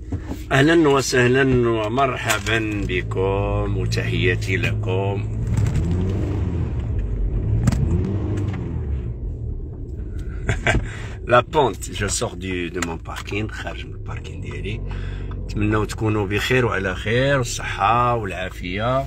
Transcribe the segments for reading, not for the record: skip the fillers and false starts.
أهلا وسهلا ومرحبا بكم وتحياتي لكم. لا بونت جو سور دو مون باركين، خارج من الباركين ديالي. نتمنوا تكونوا بخير وعلى خير والصحة والعافية،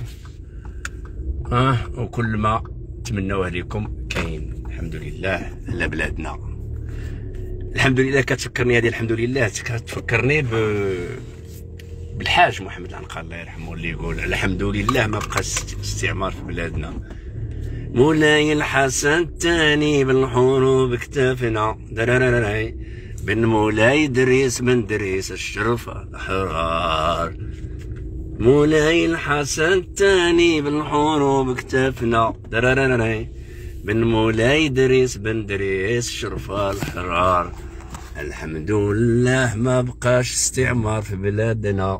وكل ما تمنوه لكم كاين الحمد لله على بلادنا. الحمد لله كتفكرني هذه، الحمد لله كتفكرني بالحاج محمد العنقر الله يرحمه، اللي يقول الحمد لله ما بقاش استعمار في بلادنا. مولاي الحسن الثاني بالحروب كتافنا، بن مولاي دريس بن دريس الشرف الأحرار. مولاي الحسن الثاني بالحروب كتافنا، بن مولاي دريس بن دريس الشرف الأحرار. الحمد لله ما بقاش استعمار في بلادنا.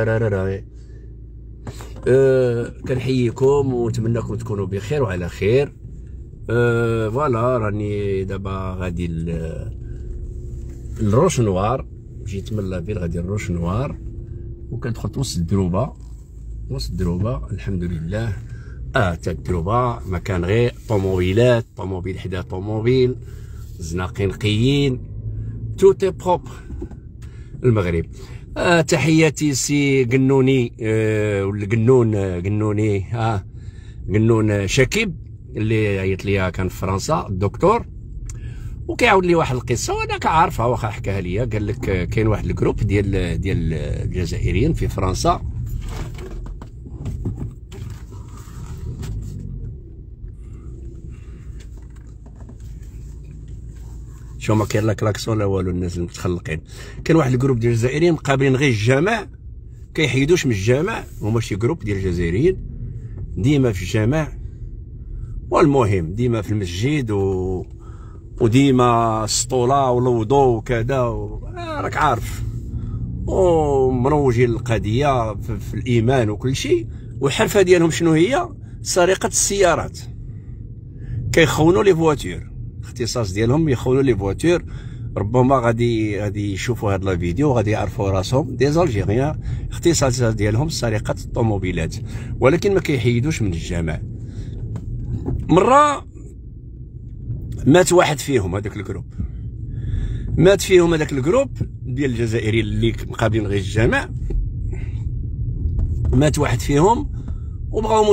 كنحييكم ونتمنىكم تكونوا بخير وعلى خير. فوالا راني دابا غادي الروش نوار، جيت من لافيل غادي الروش نوار، وكندخل وسط الدروبه، الحمد لله. تا الدروبه مكان غير طوموبيلات، طوموبيل حدا طوموبيل، زناقي نقيين، توتي بروبر المغرب. تحياتي سي قنوني، ولا قنون شكيب اللي عيط ليا، كان في فرنسا الدكتور، وكيعاود لي واحد القصه وانا كعارفها، واخا حكاها ليا. قال لك كاين واحد الجروب ديال الجزائريين في فرنسا، شو ما كاين لا كلاكسون لا والو، الناس المتخلقين. كان واحد الجروب ديال الجزائريين مقابلين غير الجامع، كيحيدوش من الجامع، هما شي جروب ديال الجزائريين ديما في الجامع، والمهم ديما في المسجد وديما السطوله والوضوء وكذا راك عارف، ومروجين القضيه في الايمان وكل شيء. والحرفه ديالهم شنو هي؟ سرقه السيارات. كيخونوا لي فواتور، الاختصاص ديالهم يخونوا لي فواتور. ربما غادي يشوفوا هاد لا فيديو غادي يعرفوا راسهم دي زالجيريان، اختصاص ديالهم سرقه الطوموبيلات، ولكن ما كيحيدوش من الجامع. مره مات واحد فيهم، هذاك الجروب ديال الجزائريين اللي مقابلين غير الجامع، مات واحد فيهم وبغاو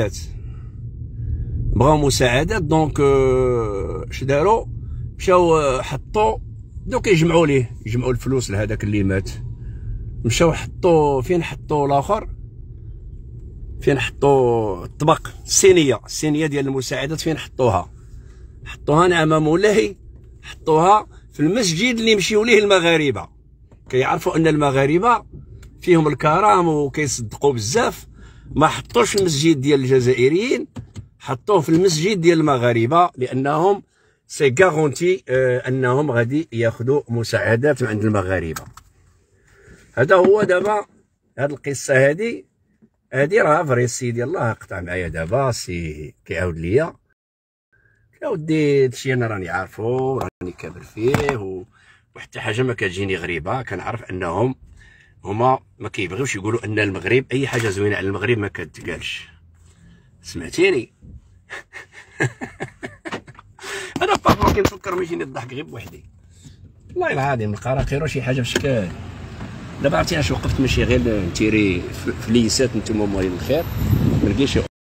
مساعدات. دونك اش داروا؟ مشاو حطوا، دوك يجمعوا الفلوس لهذاك اللي مات. مشاو حطوا فين الاخر، فين حطوا الطبق، الصينيه ديال المساعدات، فين حطوها نعم مولاي، حطوها في المسجد اللي يمشيو ليه المغاربه. كيعرفوا ان المغاربه فيهم الكرم وكيصدقوا بزاف، ما حطوش في المسجد ديال الجزائريين، حطوه في المسجد ديال المغاربه، لانهم سي غارونتي انهم غادي ياخذوا مساعدات من عند المغاربه. هذا هو دابا هاد القصه هادي راه فري. سيدي الله يقطع معايا دابا، سي كيعاود ليا يا ودي هادشي انا راني عارفو، راني كابر فيه، وحتى حاجه ما كتجيني غريبه. كنعرف انهم هما ما كيبغيوش يقولوا ان المغرب اي حاجه زوينه على المغرب ما كتقالش. سمعتيني؟ انا بابا كنفكر ما يجيني الضحك غير بوحدي، والله العظيم. نلقى راه غير شي حاجه في شكل. دابا عرفتي اش وقفت ماشي غير نتيري في ليسات، نتوما موالين الخير، ما نلقيش